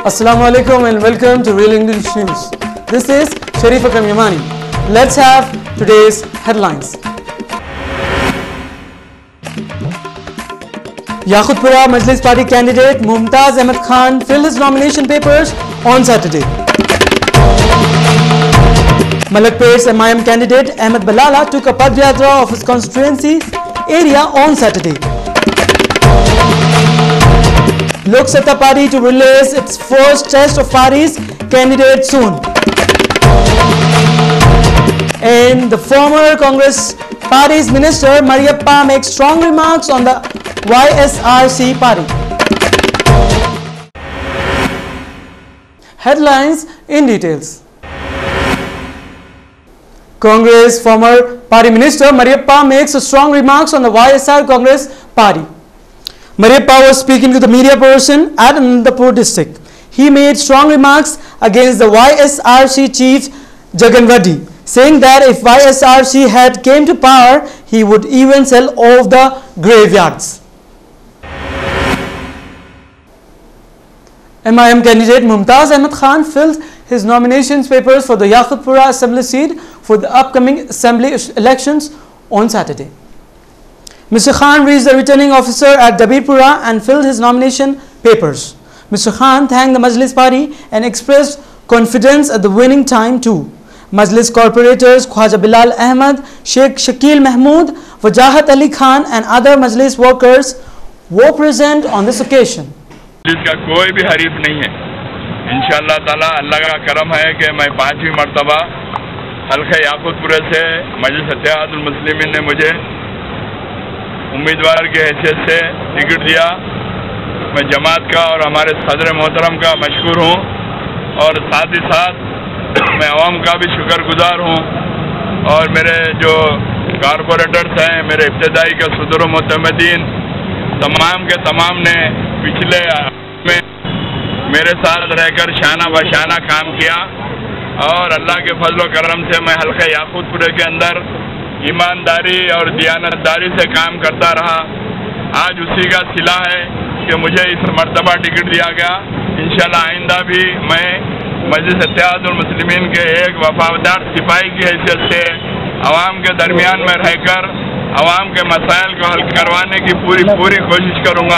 Assalamu alaikum and welcome to Real English News. This is Sharif Akram Yamani. Let's have today's headlines. Yaqutpura Majlis Party candidate Mumtaz Ahmed Khan filled his nomination papers on Saturday. Malakpet's MIM candidate Ahmed Balala took a Padyatra of his constituency area on Saturday. Lok Satta Party to release its first test of parties candidate soon. And the former Congress Party's minister Mariappa makes strong remarks on the YSRC party. Headlines in details. Congress former party minister Mariappa makes strong remarks on the YSR Congress party. Mariappa was speaking to the media person at Anandapur district. He made strong remarks against the YSRC chief Jagan Reddy, saying that if YSRC had came to power, he would even sell off the graveyards. MIM candidate Mumtaz Ahmed Khan filled his nomination papers for the Yaqutpura Assembly seat for the upcoming Assembly elections on Saturday. Mr. Khan reached the returning officer at Dabirpura and filled his nomination papers. Mr. Khan thanked the Majlis Party and expressed confidence at the winning time too. Majlis corporators Khwaja Bilal Ahmed, Sheikh Shakil Mahmood, Wajahat Ali Khan and other Majlis workers were present on this occasion. जिसका कोई भी हरीफ नहीं है। इंशाअल्लाह ताला अल्लाह का करम है कि मैं 5वीं मर्तबा हल्का याकूतपुरा से मजलिस इत्तेहादुल मुस्लिमीन ने मुझे उम्मीदवार की हैसियत से टिकट दिया। मैं जमात का और हमारे सदर मोहतरम का मशकूर हूँ और साथ ही साथ मैं अवाम का भी शुक्रगुजार हूँ और मेरे जो कारपोरेटर्स हैं, मेरे इब्तदाई के सदर मोतमदीन तमाम के तमाम ने पिछले में मेरे साथ रहकर शाना बशाना काम किया और अल्लाह के फजल करम से मैं हल्का याकूतपुरे के अंदर ईमानदारी और दियानतदारी से काम करता रहा। आज उसी का सिला है कि मुझे इस मर्तबा टिकट दिया गया। इंशाल्लाह आइंदा भी मैं मजलिस इत्तेहादुल मुस्लिमीन के एक वफादार सिपाही की हैसियत से अवाम के दरमियान में रहकर अवाम के मसाइल को हल करवाने की पूरी कोशिश करूँगा।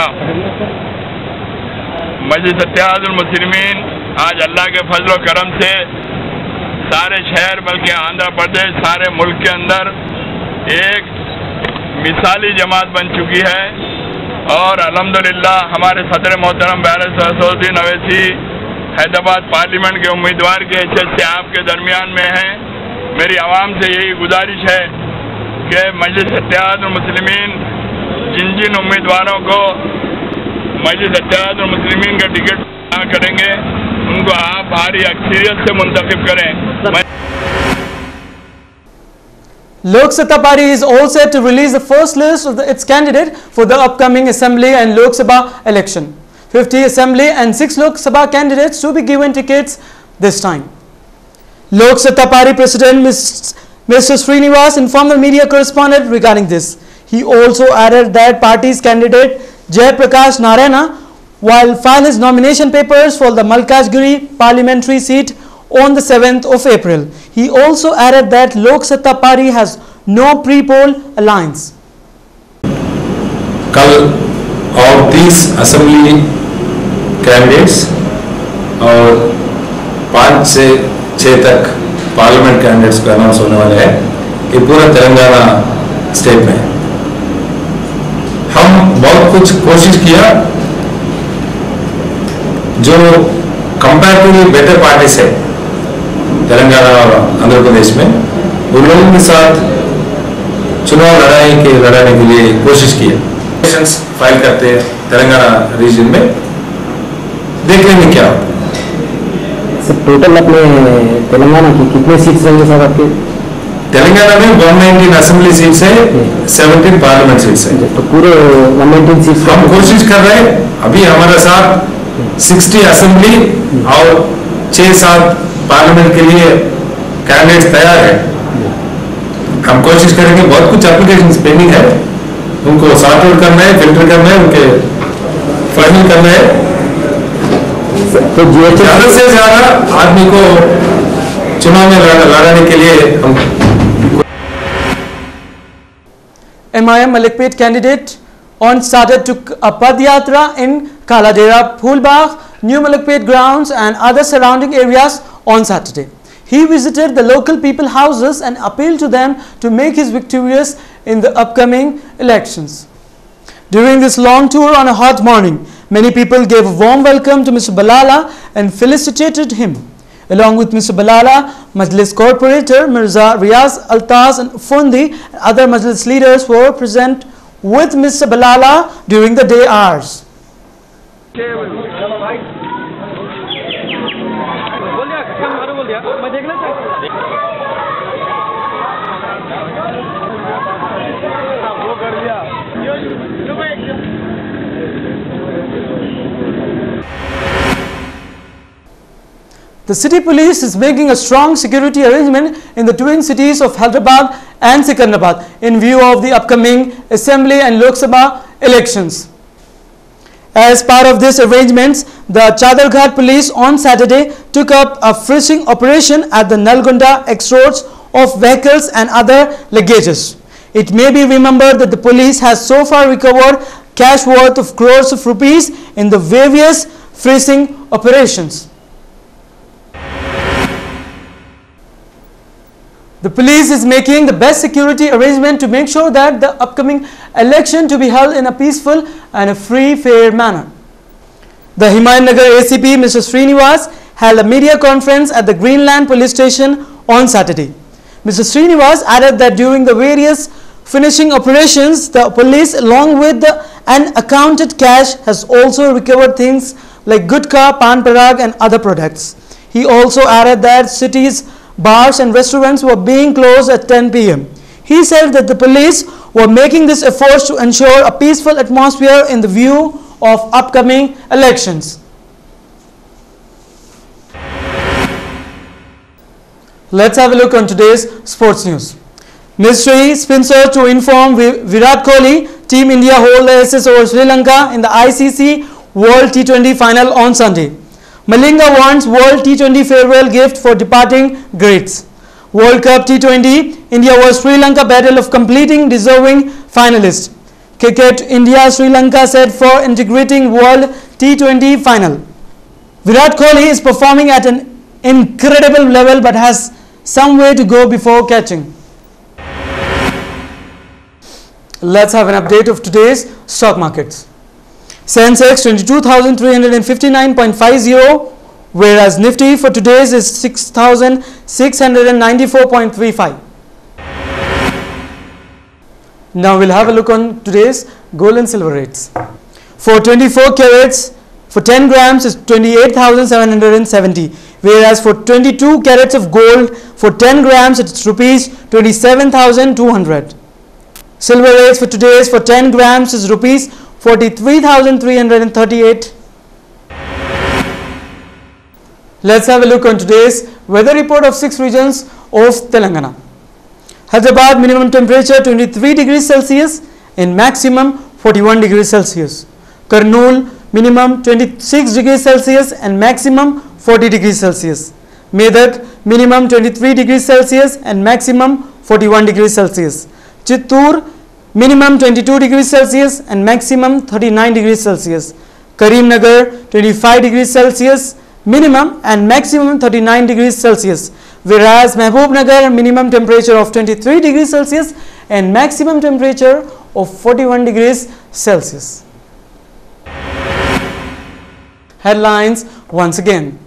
मजलिस इत्तेहादुल मुस्लिमीन आज अल्लाह के फजल करम से सारे शहर बल्कि आंध्र प्रदेश सारे मुल्क के अंदर एक मिसाली जमात बन चुकी है और अल्हम्दुलिल्लाह हमारे सदर मोहतरम बैरिस्टर असदुद्दीन अवैसी हैदराबाद पार्लियामेंट के उम्मीदवार की हैसियत से आपके दरमियान में हैं। मेरी आवाम से यही गुजारिश है कि मजलिस इत्तेहादुल मुस्लिमीन जिन उम्मीदवारों को मजलिस इत्तेहादुल मुस्लिमीन का टिकट करेंगे उनको आप भारी अक्सरियत से मुंतखब करें। Lok Satta Party is all set to release the first list of its candidate for the upcoming Assembly and Lok Sabha election. 50 Assembly and 6 Lok Sabha candidates to be given tickets this time. Lok Satta Party President Mr. Srinivas informed the media correspondent regarding this. He also added that party's candidate Jai Prakash Narayana will file his nomination papers for the Malkajgiri parliamentary seat on the 7th of April. He also added that Lok Satta Party has no pre-poll alliance. कल और 30 assembly candidates और 5 से 6 तक parliament candidates को announce होने वाले हैं। ये पूरा तेलंगाना स्टेट में हम बहुत कुछ कोशिश किया जो कंपैरेटिवली बेटर पार्टीज है तेलंगाना और आंध्र प्रदेश में, उन लोगों के साथ चुनाव लड़ाने के लिए कोशिश किया। फाइल करते हैं तेलंगाना रीजन में, देख लेंगे क्या सर। टोटल अपने तेलंगाना की कितने सीट्स रहेंगे सर आपके? तेलंगाना में 119 असेंबली सीट्स है, 17 पार्लियामेंट सीट्स है। तो पूरे 119 सीट्स हम कोशिश कर रहे हैं। अभी हमारे साथ 60 असेंबली और 6-7 पार्लियामेंट के लिए कैंडिडेट्स तैयार है। हम कोशिश करेंगे। बहुत कुछ एप्लीकेशन पेंडिंग है, उनको सॉर्ट आउट करना है, फिल्टर करना है, उनके फाइनल करना है। तो GST ज़्यादा से ज़्यादा आदमी को चुनाव में लड़ाने के लिए हम MIM Malikpet candidate on Saturday took a Padyatra in Kaladera, Phulbagh, New Malikpet grounds and other surrounding areas on Saturday. He visited the local people houses and appealed to them to make his victorious in the upcoming elections. During this long tour on a hot morning, many people gave a warm welcome to Mr. Balala and felicitated him. Along with Mr. Balala, Majlis Corporator Mirza Riaz Altaz and Fundi and other Majlis leaders were present with Mr. Balala during the day hours. The city police is making a strong security arrangement in the twin cities of Hyderabad and Secunderabad in view of the upcoming Assembly and Lok Sabha elections. As part of these arrangements, the Chadarghat police on Saturday took up a frisking operation at the Nalgonda X-roads of vehicles and other luggages. It may be remembered that the police has so far recovered cash worth of crores of rupees in the various frisking operations. The police is making the best security arrangement to make sure that the upcoming election to be held in a peaceful and a free, fair manner. The Himayanagar ACP, Mr. Srinivas, held a media conference at the Greenland police station on Saturday. Mr. Srinivas added that during the various finishing operations, the police along with the unaccounted cash has also recovered things like gutka, pan parag and other products. He also added that cities, bars and restaurants were being closed at 10 p.m. He said that the police were making this effort to ensure a peaceful atmosphere in the view of upcoming elections. Let's have a look on today's sports news. Ministry Spencer to inform Virat Kohli, Team India hold the SS over Sri Lanka in the ICC World T20 final on Sunday. Malinga wants World T20 farewell gift for departing greats. World Cup T20, India vs Sri Lanka battle of completing deserving finalists. Cricket, India Sri Lanka set for integrating World T20 final. Virat Kohli is performing at an incredible level but has some way to go before catching. Let's have an update of today's stock markets. Sensex 22,359.50, whereas Nifty for today's is 6,694.35. Now we'll have a look on today's gold and silver rates. For 24 carats, for 10 grams is 28,770, whereas for 22 carats of gold, for 10 grams it's rupees 27,200. Silver rates for today's for 10 grams is rupees 43,338. Let's have a look on today's weather report of 6 regions of Telangana. Hyderabad minimum temperature 23 degrees Celsius and maximum 41 degrees Celsius. Kurnool minimum 26 degrees Celsius and maximum 40 degrees Celsius. Medak minimum 23 degrees Celsius and maximum 41 degrees Celsius. Chittoor minimum 22 degrees Celsius and maximum 39 degrees Celsius. Karimnagar 25 degrees Celsius minimum and maximum 39 degrees Celsius. Whereas Mahbubnagar minimum temperature of 23 degrees Celsius and maximum temperature of 41 degrees Celsius. Headlines once again.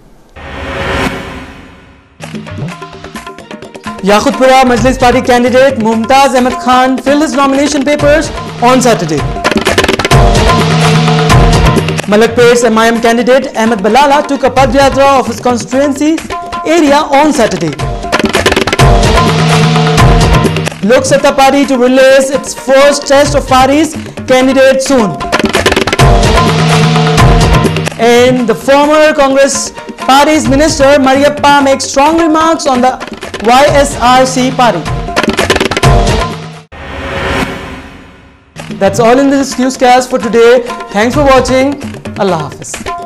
Yaqutpura Majlis Party candidate Mumtaz Ahmed Khan filled his nomination papers on Saturday. Malakpet's MIM candidate Ahmed Balala took a Padyatra of his constituency area on Saturday. Lok Satta Party to release its first test of parties candidate soon. And the former Congress Party's minister Mariappa makes strong remarks on the YSRC party. That's all in this newscast for today. Thanks for watching. Allah Hafiz.